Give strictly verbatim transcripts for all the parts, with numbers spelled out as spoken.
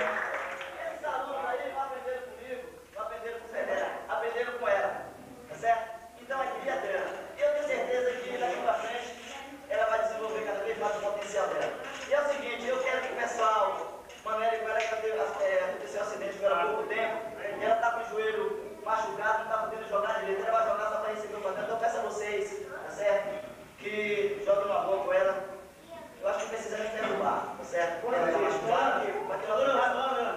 Esses alunos aí não aprenderam comigo, não aprenderam com Federa, aprenderam com ela, tá certo? Então é cria dela. E eu tenho certeza que daqui pra frente ela vai desenvolver cada vez mais o potencial dela. E é o seguinte, eu quero que o pessoal, Manuela, com ela que teve, é, aconteceu um acidente com ela há pouco tempo, e ela tá com o joelho machucado, não tá podendo jogar direito, ela vai jogar só para receber o papel. Então eu peço a vocês, tá certo? Que joguem uma boa com ela. Eu acho que precisamos derrubar, tá certo? Ela tá machucada, mas que nós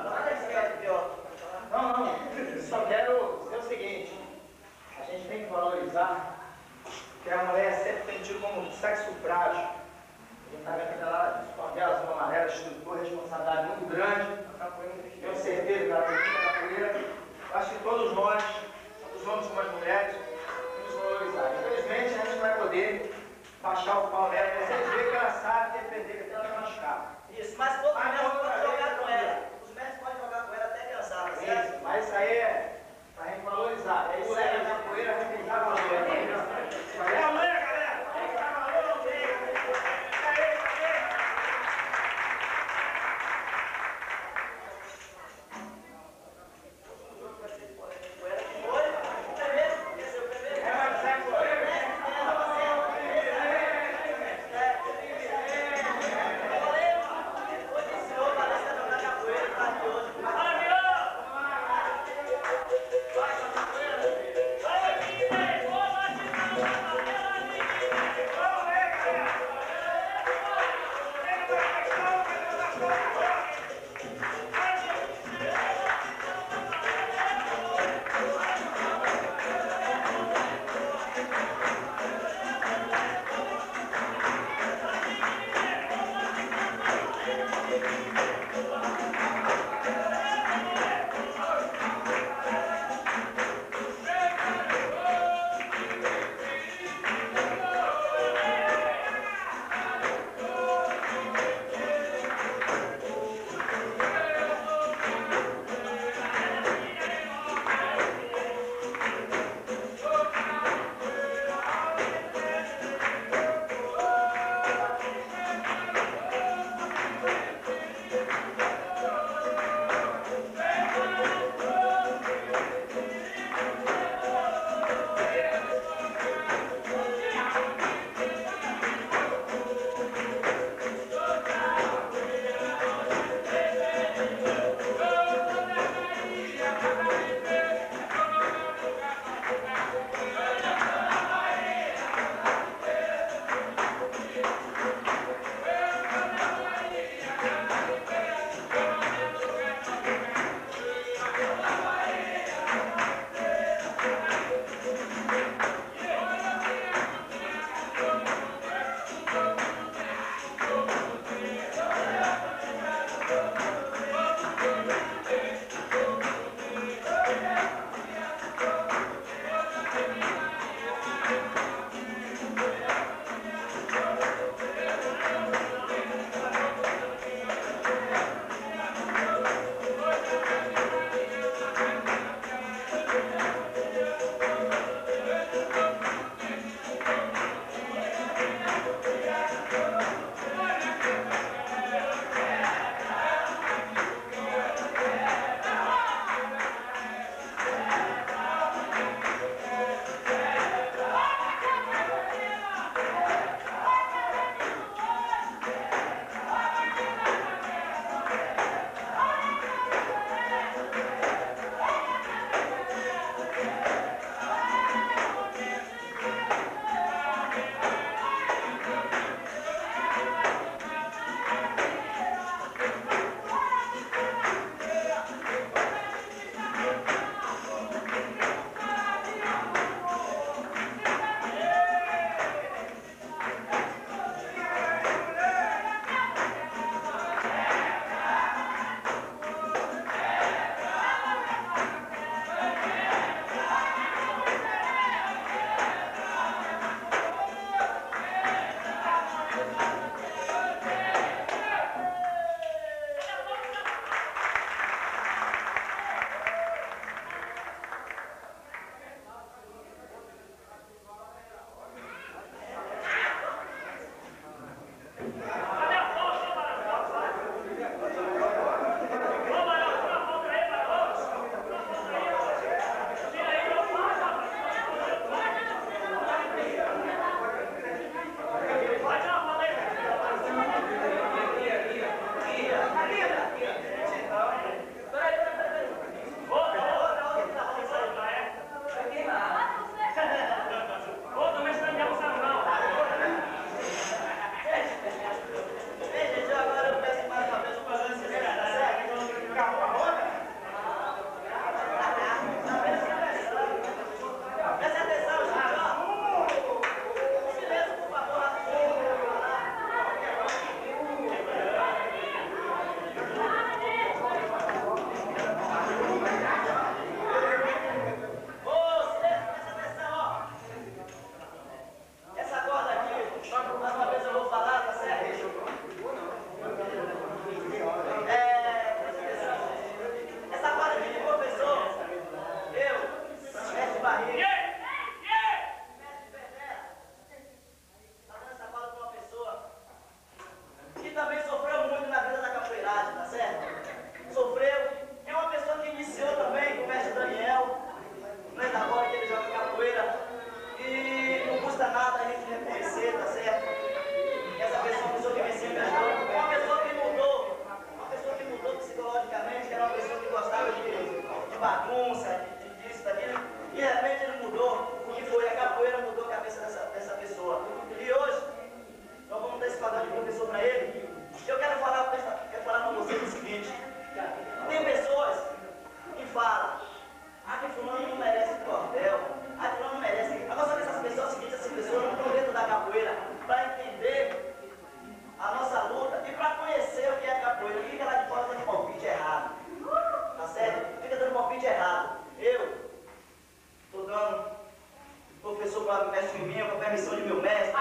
de bagunça, de, de disso, daquilo. E de repente ele mudou. O que foi? A capoeira mudou a cabeça dessa, dessa pessoa. E hoje, nós vamos dar esse padrão de professor para ele. Eu quero falar, quero falar com vocês o seguinte. Tem pessoas que falam, ah, que fulano não merece cordel, ah, que fulano não merece. Agora, só que essas pessoas, é o seguinte, essas pessoas não estão dentro da capoeira para entender a nossa luta e para conhecer o que é capoeira. Fica lá de fora dando palpite errado. Tá certo? Fica dando palpite errado. Eu estou dando professor para o mestre em mim, com a permissão de meu mestre.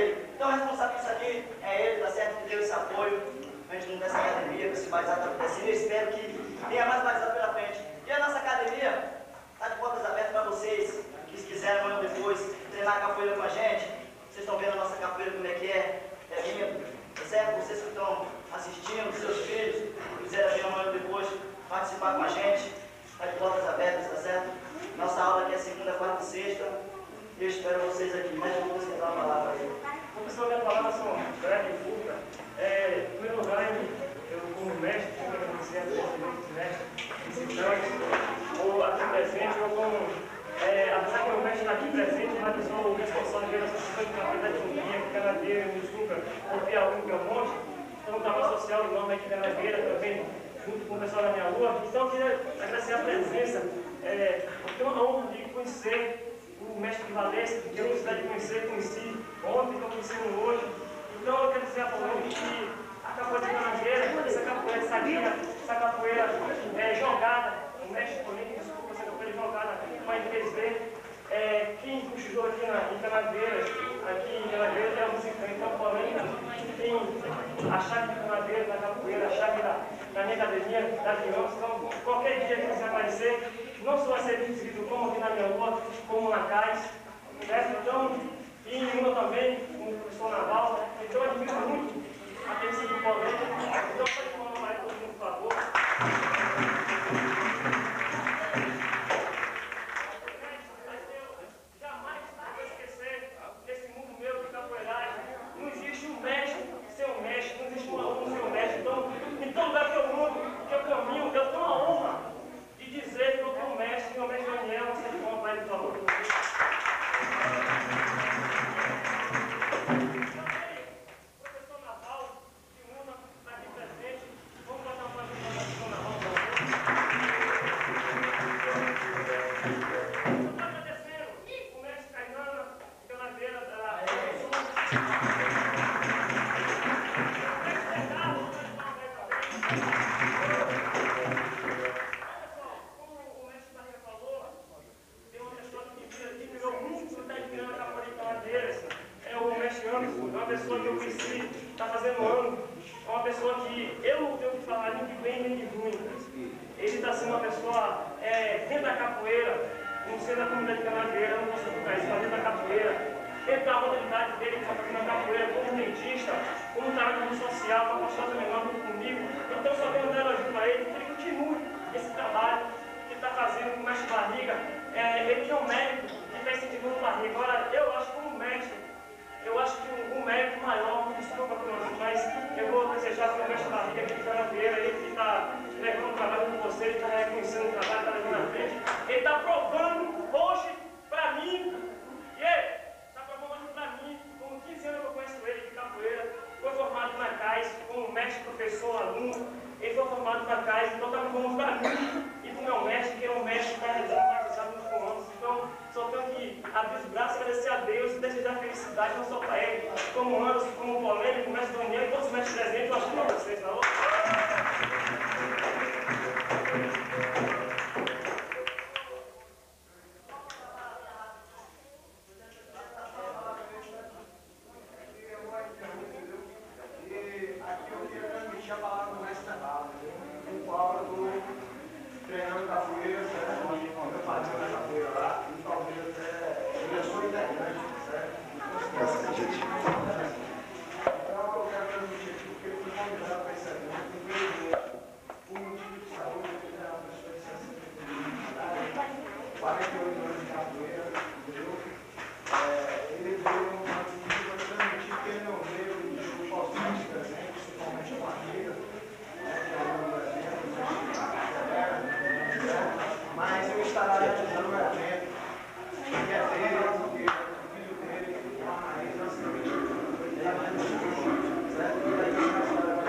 ele. Então, o responsável disso aqui é ele, tá certo? Que deu esse apoio. A gente não tem essa academia, com esse batizado acontecendo. Eu espero que tenha mais batizado pela frente. E a nossa academia está de portas abertas para vocês que se quiserem amanhã ou depois treinar capoeira com a gente. Vocês estão vendo a nossa capoeira como é que é. É lindo, tá certo? Vocês que estão assistindo, seus filhos, quiserem vir amanhã ou depois participar com a gente, está de portas abertas, tá certo? Nossa aula aqui é segunda, quarta e sexta. E eu espero vocês aqui. Mas eu vou esquentar uma palavra aí. Professor, minha palavra são breve e curta. É, em primeiro lugar, eu, como mestre, tenho que agradecer a presidente, mestre, visitantes, ou aqui presente, ou como, é, apesar que o mestre está aqui presente, mas eu sou o responsável pela associação de capoeira de Juninha, que Canadeira, me desculpa, porque é algum Belmonte, então um trabalho social do nome aqui Canadeira também, junto com o pessoal da minha rua. Então eu queria agradecer a presença, é, eu tenho a honra de conhecer o mestre de Valência, que eu gostaria de conhecer, conheci ontem, estou conhecendo hoje. Então eu quero dizer a todos que a capoeira de Canadeira, essa capoeira sadia, essa capoeira é, jogada, o mestre político, desculpa, essa capoeira jogada com a três D, é, quem estudou aqui na, em Canadeira, aqui em Canadeira é o musicante, então falando, tem a chave de Canadeira, da capoeira, a chave da, da minha academia, da criança, então qualquer dia que você aparecer, não só vai ser recebido como aqui na minha rua, como na C A I S, certo? Então, e em uma também, como professor naval, então eu admiro muito a atenção do colega. Então, pode falar mais todo mundo, por favor. Mas eu jamais vou esquecer desse mundo meu de capoeiragem. Não existe um mestre sem um mestre, não existe um aluno sem um mestre. Então, em todo lugar que eu mundo, que eu caminho, eu tenho a honra de dizer que eu tenho um mestre, meu mestre Daniel, você tem uma pai, por favor. Uma pessoa que eu conheci, está fazendo um ano, é uma pessoa que eu não tenho que falar nem de bem nem de ruim. Ele está sendo uma pessoa é, dentro da capoeira, não sendo da comunidade canadeira, eu não posso explicar isso, mas dentro da capoeira, dentro da modalidade dele, que está fazendo a capoeira como dentista, como trabalho social, para mostrar também junto comigo. Então, só tenho dela ajuda a ele, que ele continue esse trabalho que ele está fazendo com o mestre Barriga. É, ele tem um mérito de estar incentivando o Barriga. Agora, eu acho que como mestre, eu acho que um, um mérito maior, desculpa por nós, mas eu vou desejar que o mestre Barriga aqui de Canadeira, ele que está levando o trabalho com você, ele está reconhecendo o trabalho, está levando na frente, ele está provando hoje para mim, e ele está provando hoje para mim, com quinze anos que eu conheço ele de capoeira, foi formado na C A I S, como mestre, professor, aluno, ele foi formado na C A I S, então está provando para mim e para o meu mestre, que é um mestre que está realizando nos comandos. Então, só tenho que abrir os braços, agradecer a Deus e desejar felicidade não só para ele, como Anderson, como Polêmico, como mestre Daniel e todos os mestres presentes. Eu acho que para vocês, tá bom? E aqui eu queria transmitir a palavra do mestre Naval, com qual eu estou treinando capoeira, certo? Eu fazia na capoeira lá, e talvez até eu sou integrante, certo? Então eu quero transmitir aqui porque eu fui convidado para esse evento, infelizmente, por motivo de saúde, eu tenho uma pessoa de sessenta e oito anos, quarenta e oito anos de capoeira, entendeu? É, ele veio uma pedido para transmitir, porque ele não veio e eu posso estar presente, principalmente a Barriga, né, que é um dos eventos, mas eu estarei realizando um evento que é dele, porque o filho dele, a Maísa, ele é mais de certo? E aí eu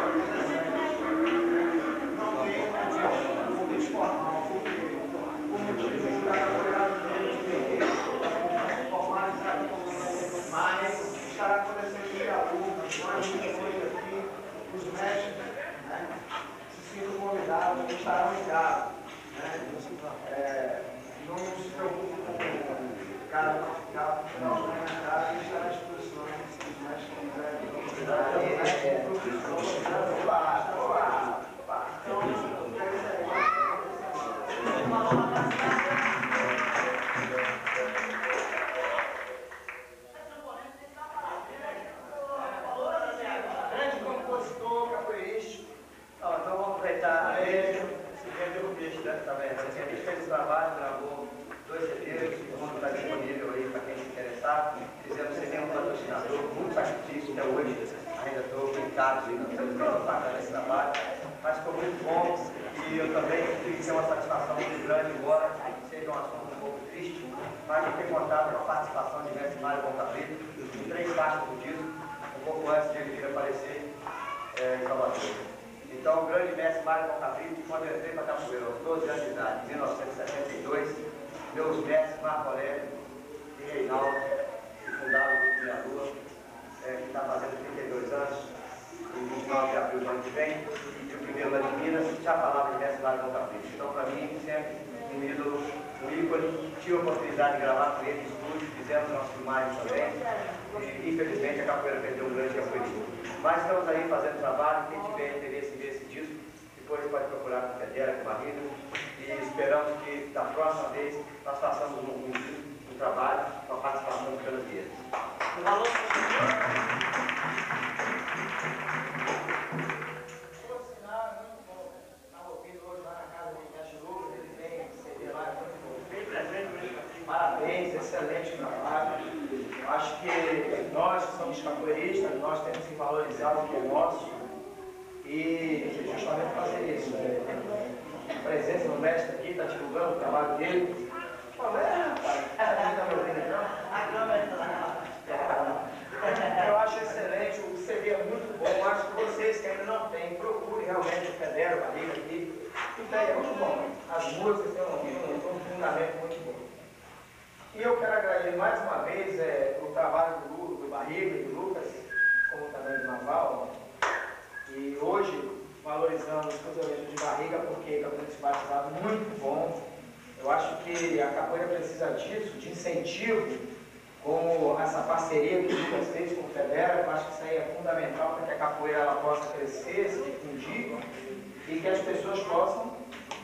não tem um convite formal, porque o motivo de estar apoiado dele, formalizado, mas estará acontecendo de alunos, nós estamos aqui, os mestres, né? Se sintam convidados, estarão ligados. É, não se preocupe com o cara não ficar, não, na minha casa, estará à disposição. Grande compositor capoeirístico. Ó, então vamos aproveitar ele, esse vídeo do bicho, né, também. Esse bicho fez o trabalho, gravou dois C Ds, o mundo está disponível aí para quem se interessar. Fizemos sem um patrocinador, muito sacrifício até hoje, ainda estou brincado, não sei se estou pagando esse trabalho, mas ficou muito bom e eu também fiz ter uma satisfação muito grande, embora seja um assunto um pouco triste, mas eu tenho contado com a participação de mestre Mário Boncabrito em três partes do disco, um pouco antes de ele vir aparecer é, em Salvador. Então, o grande mestre Mário Boncabrito, quando eu entrei para a capoeira aos doze anos de idade, em mil novecentos e setenta e dois, meus mestres Marco Aurélio e Reinaldo, que fundaram o Grupo Minha Lua, é, que está fazendo trinta e dois anos, em vinte e nove de abril do ano que vem, e o primeiro lá de Minas, já falava de mestre Mário Boncabrito. Então, para mim, sempre um ídolo, um ícone. Tive a oportunidade de gravar com ele no estúdio, fizemos umas filmagens também, e infelizmente a capoeira perdeu um grande capoeirista. Mas estamos aí fazendo trabalho, quem tiver interesse em ver esse disco, depois pode procurar com Federa, com Barriga, e esperamos que da próxima vez nós façamos um, um, um trabalho com a participação de todas eles. Por sinal, é muito bom. Estava ouvindo hoje lá na casa de Cachiruba, ele tem C D lá, é muito bom. Bem presente mesmo. Parabéns, excelente trabalho. Acho que nós que somos capoeiristas, nós temos que valorizar o que é nosso e justamente fazer isso. Né? A presença do mestre aqui está divulgando o trabalho dele. Fala, é, rapaz, não está me ouvindo não? A câmera está lá. Eu acho excelente, o C D é muito bom. Acho que vocês que ainda não têm, procurem realmente o Federa, o Barriga aqui. Então é muito bom. As músicas têm um, têm um fundamento muito bom. E eu quero agradecer mais uma vez é, o trabalho do, Lu, do Barriga e do Lucas, como também do Naval. E hoje valorizamos os cancioneiros de Barriga porque é um batizado muito bom. Eu acho que a capoeira precisa disso, de incentivo, como essa parceria que o Lucas fez com o Federa. Eu acho que isso aí é fundamental para que a capoeira ela possa crescer, se difundir e que as pessoas possam.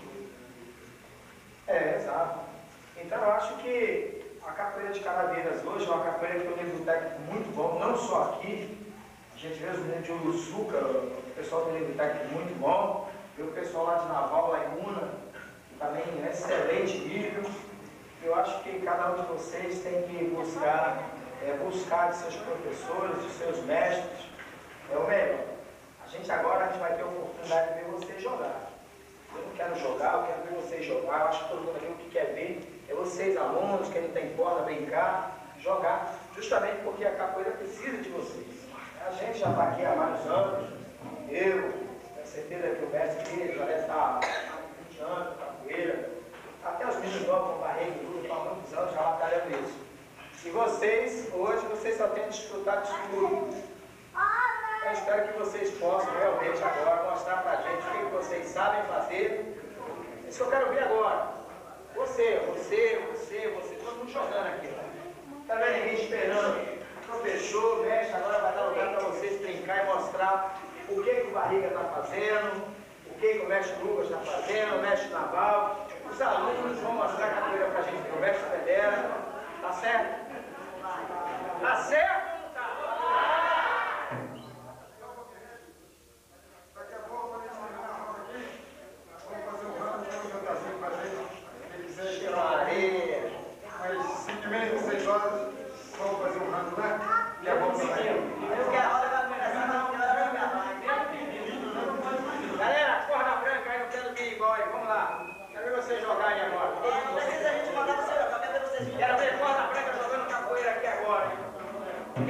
É, exato. Então eu acho que a capoeira de Caraveiras hoje é uma capoeira que tem um livro técnico muito bom, não só aqui. A gente vê os meninos de Uruçuca, o pessoal tem um livro técnico muito bom. E o pessoal lá de Naval, lá em Una, que também é excelente nível. Eu acho que cada um de vocês tem que buscar, é, buscar de seus professores, de seus mestres. É o melhor. A gente agora a gente vai ter a oportunidade de ver vocês jogar. Eu não quero jogar, eu quero ver vocês jogar. Eu acho que todo mundo aqui o que quer ver é vocês, alunos, quem não tem corda, brincar, jogar. Justamente porque a capoeira precisa de vocês. A gente já está aqui há vários anos. Eu, tenho certeza que o mestre dele já deve estar há vinte anos na capoeira. Até os meninos novos com Barriga e Lula estão há muitos anos já batalhando isso. E vocês, hoje, vocês só têm desfrutado de tudo. Eu espero que vocês possam realmente agora mostrar pra gente o que vocês sabem fazer. Isso que eu quero ver agora. Você, você, você, você, todo mundo jogando aqui. Tá vendo ninguém esperando? Então fechou, mexe, agora vai dar lugar para vocês brincar e mostrar o que, que o Barriga está fazendo, o que, que o mestre Lucas está fazendo, o mestre Naval. Os alunos vão mostrar a capoeira pra gente, o mestre Federa. Tá certo? Tá certo? Daqui a pouco, quando eles terminarem aqui, vamos fazer um ramo de apresentação pra gente. Quem quiser ir Maria. mas cinco e meia, seis horas, vamos fazer um ramo, né? E é bom também. Eu quero a hora vai começar, mas não quero a hora vai acabar. Galera, corda branca aí no pé do Big Boy, vamos lá. Quero ver vocês jogarem agora. É, não precisa a gente mandar você jogar, quero ver vocês Quero ver corda branca jogando capoeira aqui agora.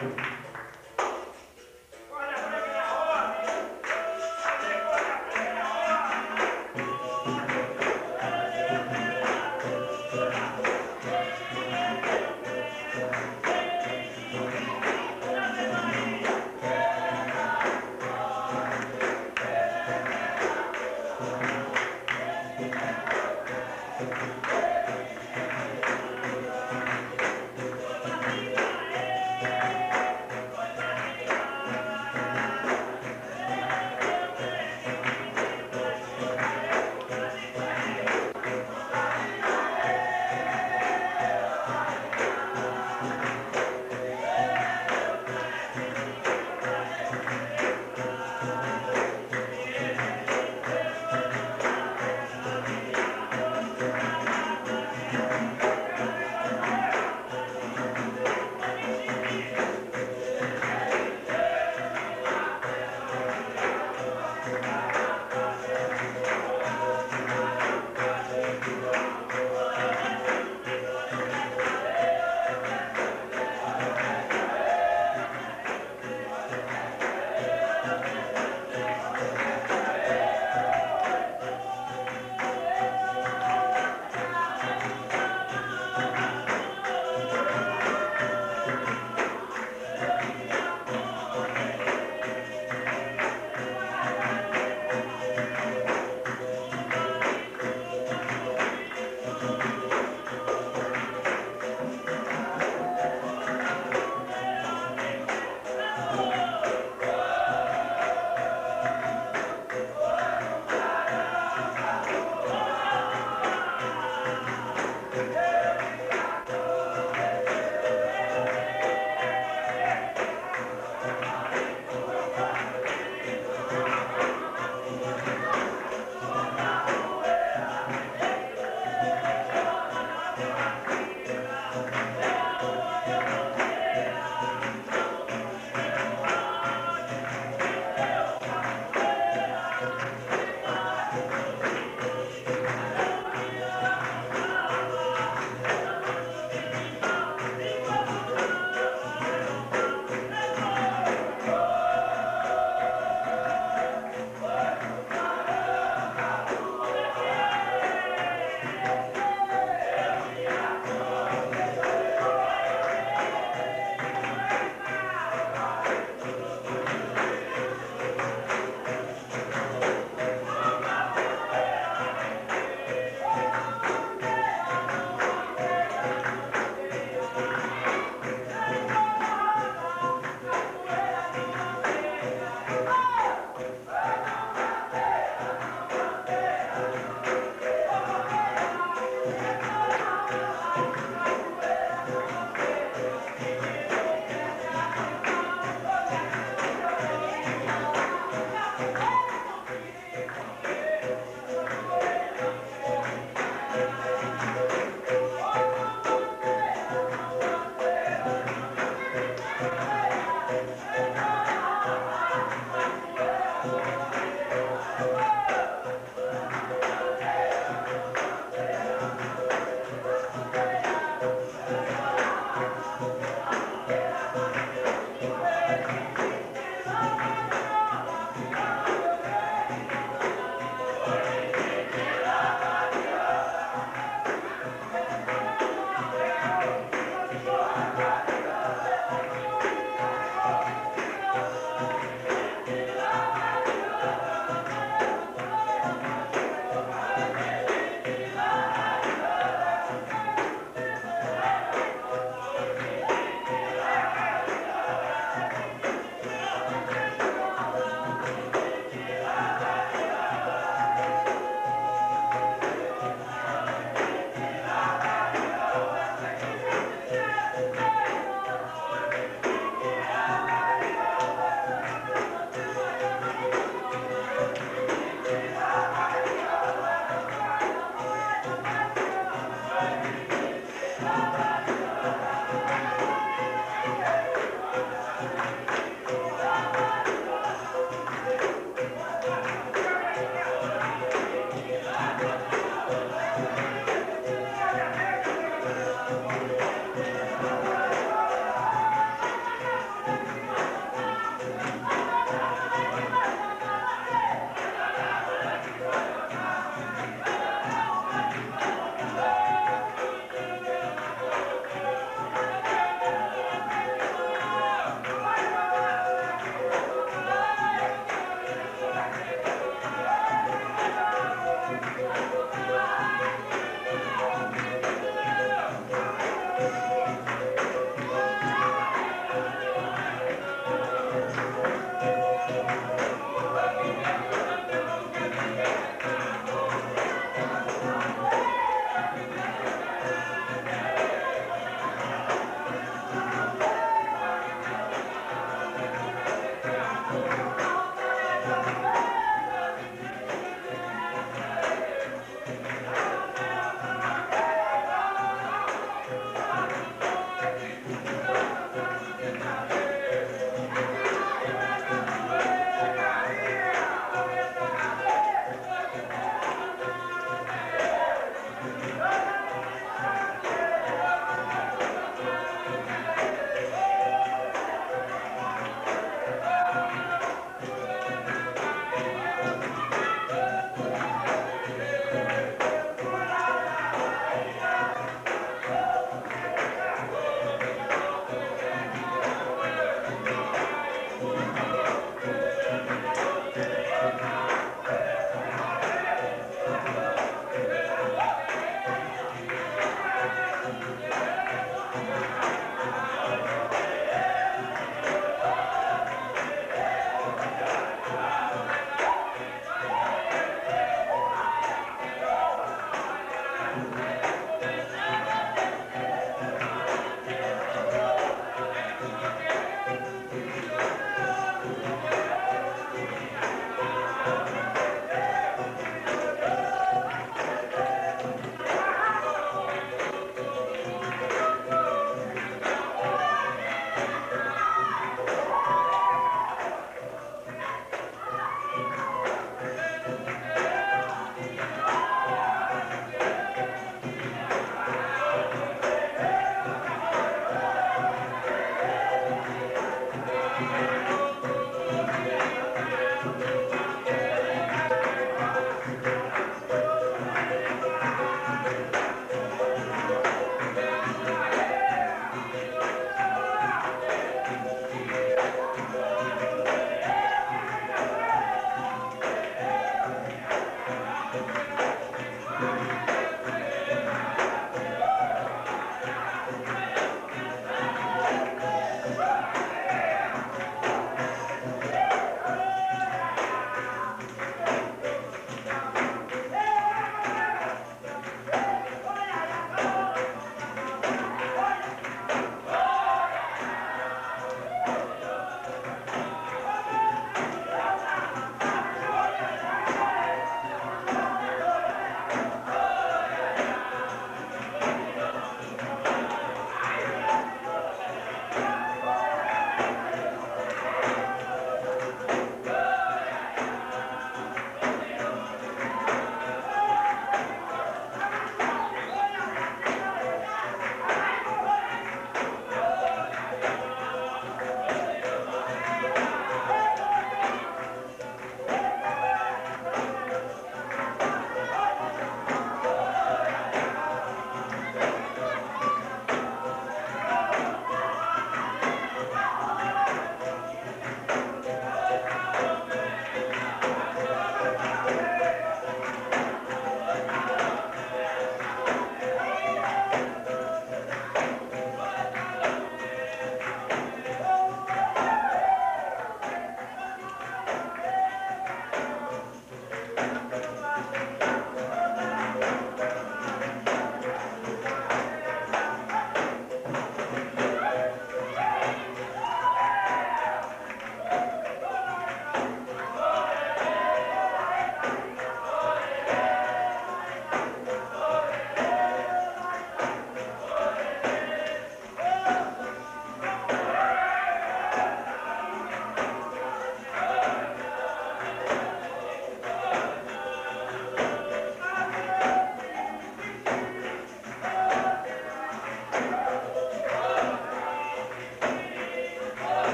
Thank you.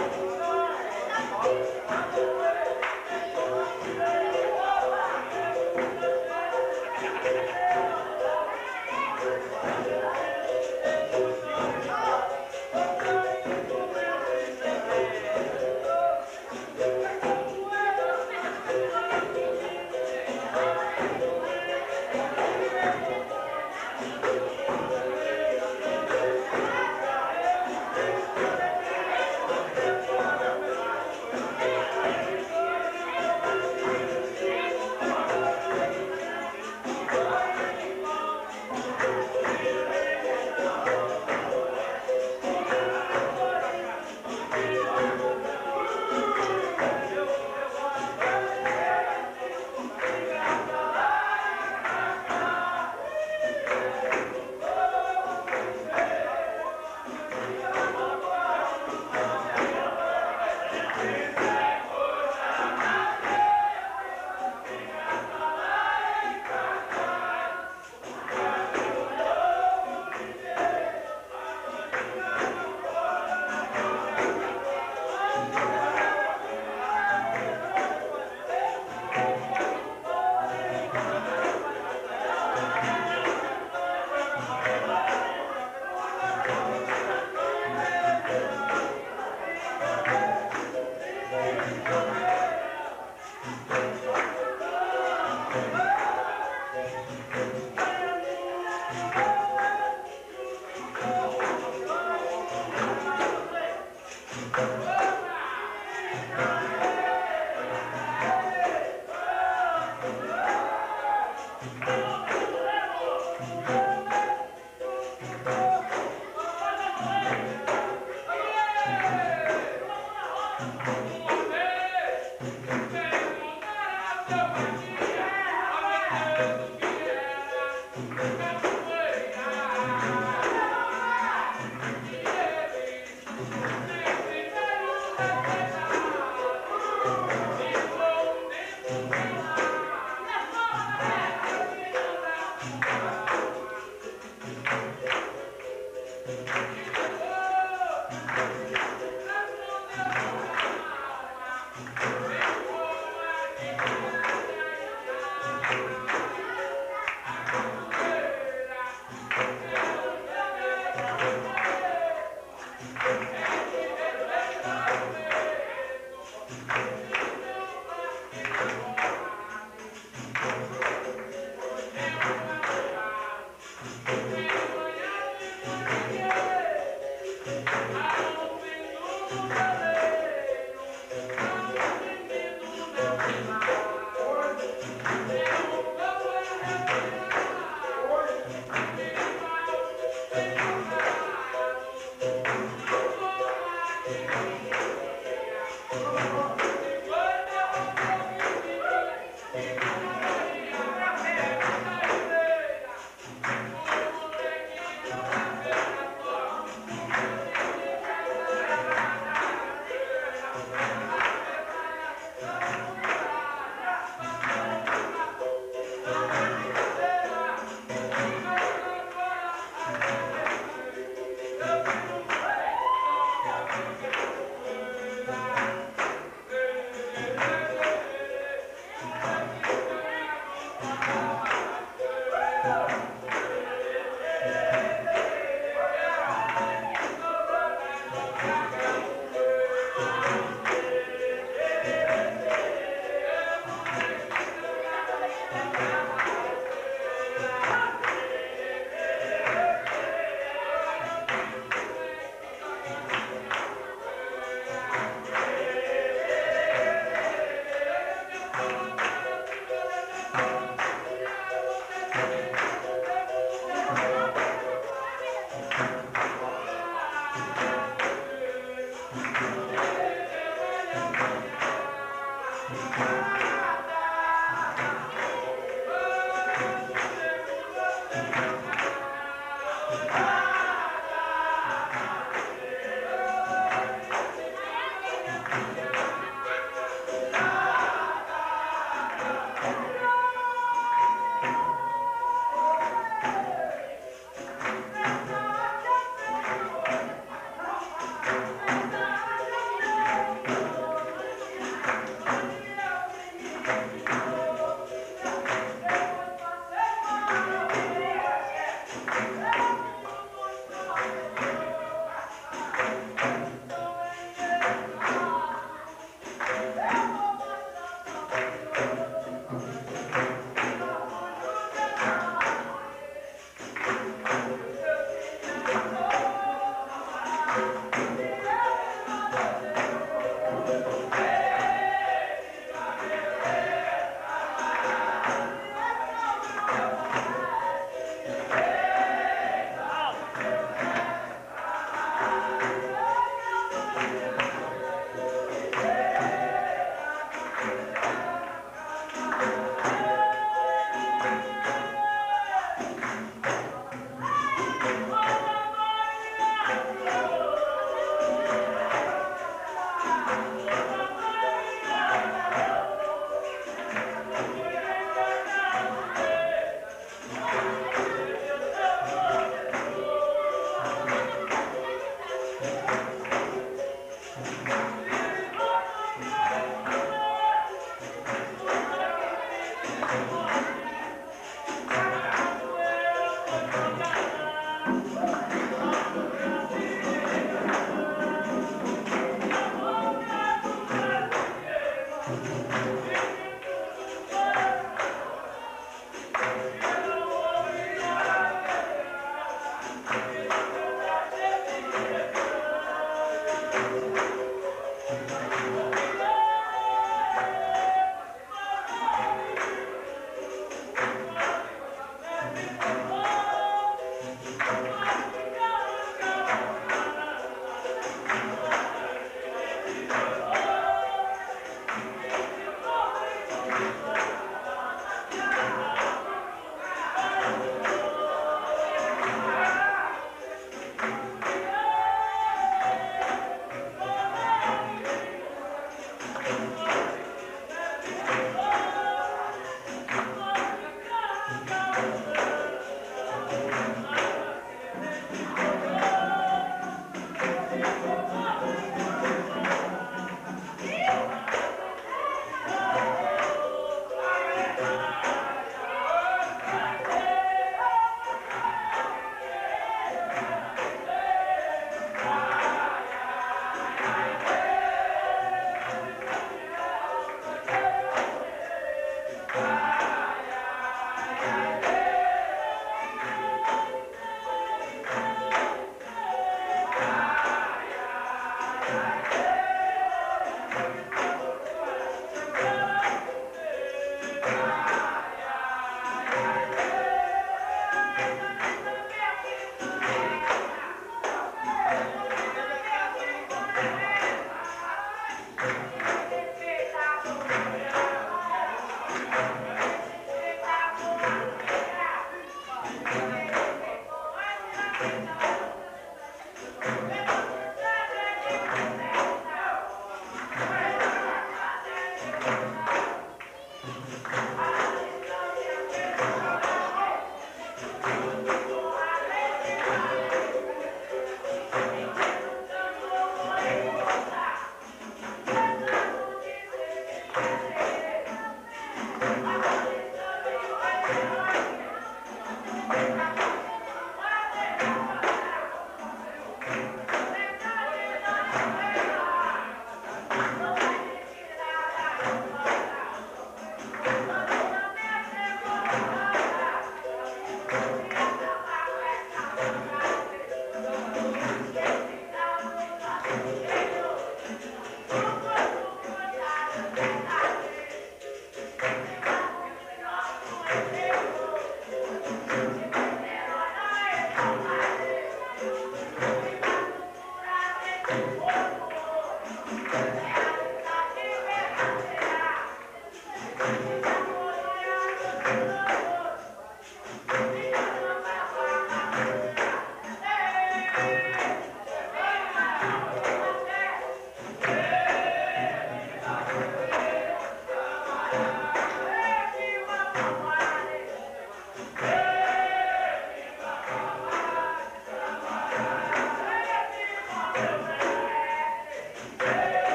Thank you.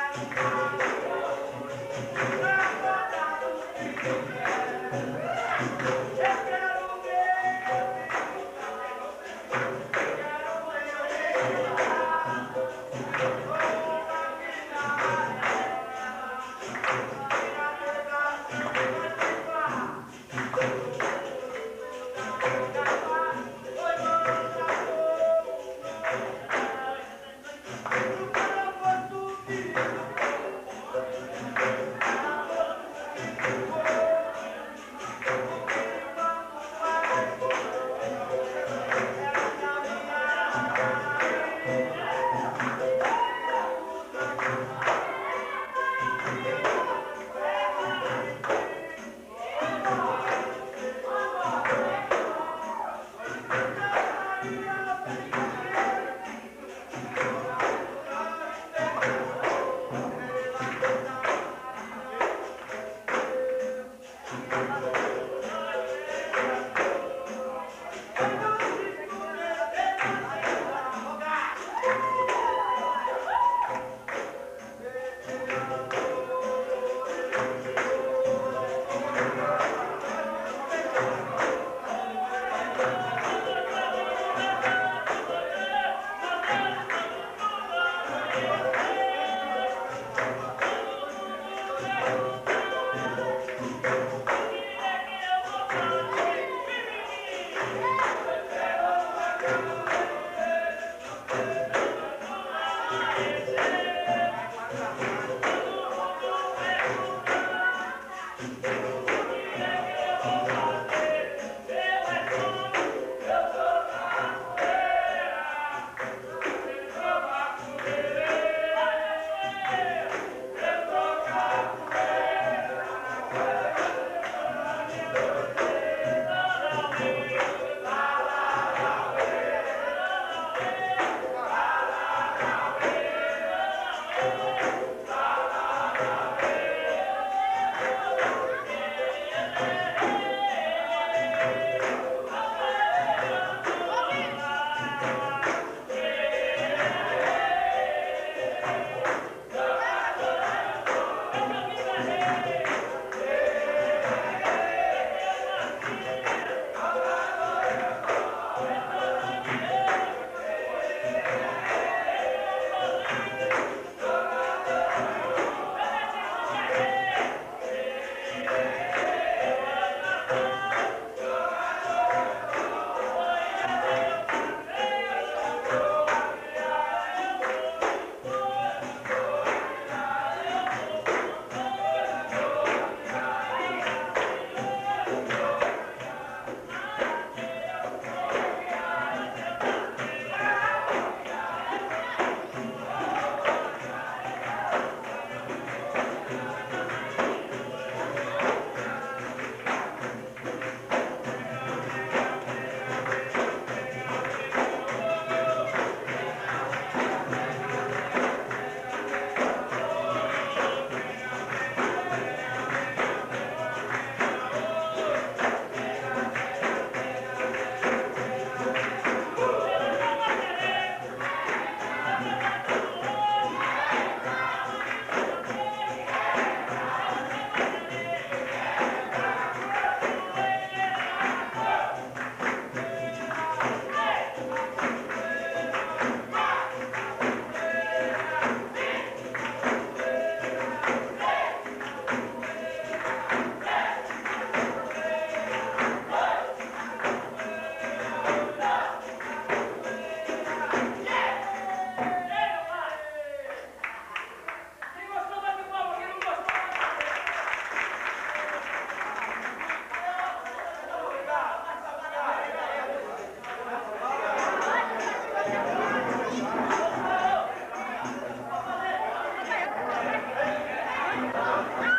Thank you.